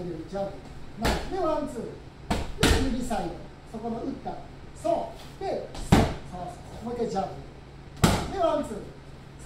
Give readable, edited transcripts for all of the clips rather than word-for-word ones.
入れる、ジャブ。で、ワン、ツー。で、右サイド。そこの打った。そう。で、そう。もう一回ジャブ。で、ワン、ツー。そう。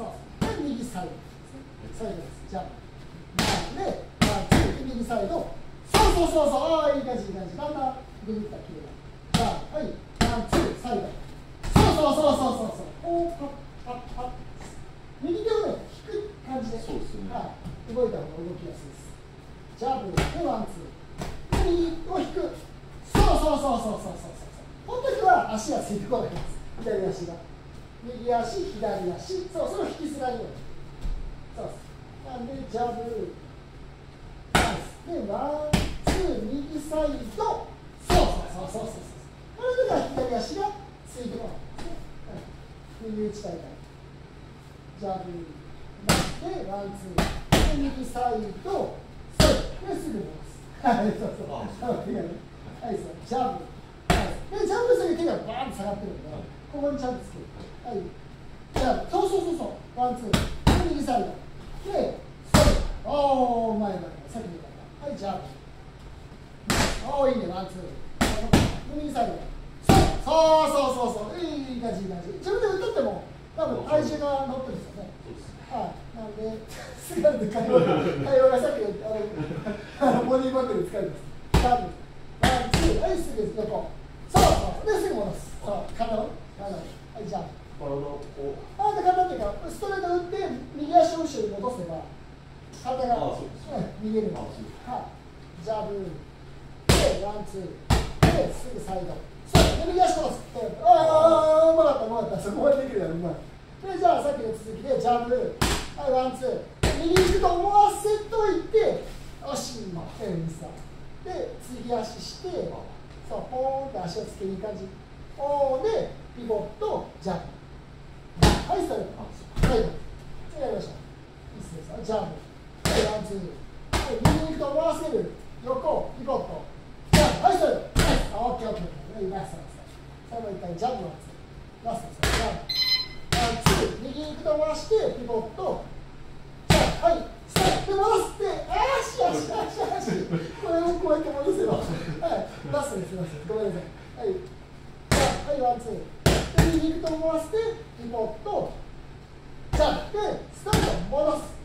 で、右サイド。サイドです。ジャブ。で、ワン、ツー。で、右サイド。そう。ああ、いい感じ。だんだんググったきれいだ。じゃあ、はい。ワン、ツー、サイド。そう。おー、パッ。右手をね、引く感じで。そうですね。はい。動いた方が動きやすいです。ジャブで、ワン、ツー。で、右を引く。そう。この時は足がついてこないんです。左足が。右足、左足。そう、それを引きずらないように。そうです。なんで、ジャブ。で、ワン、ツー、右サイド。そう。これでは左足がついてこないんですね。右打ち大会。ジャブ。で、ワン、ツー。で、右サイド。そう。で、すぐ戻す。はい、そう。手がね。はい、そう。ジャブ。で、ジャンプする手がバーンと下がってるんで、ここにちゃんとつける。はい。じゃあ、そう。ワン、ツー。で、右サイド。で、そう。おー、前。さっき見た。はい、ジャンプ。おー、いいね、ワン、ツー。右サイド。そう。いい感じ。自分で打っとっても、多分体重が乗ってるんですよね。はい。なんで、すがると会話がさっきボディーバッグで使うんです。ジャンプ。ワン、ツー。はい、すぐ横。そう。で、すぐ戻す。そう。体を。はい、じゃあ。体っていうか、ストレート打って、右足を後ろに戻せば、体が逃げるんです。はい。ジャブ。で、ワン、ツー。で、すぐサイド。そう。で、右足戻す。ああ、うまかった。そこまでできるやろ、うまい。で、じゃあ、さっきの続きで、ジャブ。はい、ワン、ツー。右行くと思わせといて、よし、で、次足して、そう、ポーンって足をつけにいく感じ。おーで、ピボット、ジャンプ。はい、それ。はい。やりましょう。いいっすね。ジャンプ。はい、ワン、ツー。はい、右に行くと思わせる。横、ピボット。ジャンプ。はい、それ。はい。オッケー。はい、ラスト。最後一回、ジャンプワン、ツー。ラスト。ジャンプ。ワン、ツー。右に行くと思わせて、ピボット。ジャンプ。はい。で、戻して、足。これをこうやって戻せば。はい。ラストです。ごめんなさい。はい。はい、ワン、ツー。で、右に行くと思わせて、ピボット。ジャンプ。で、スタート。戻す。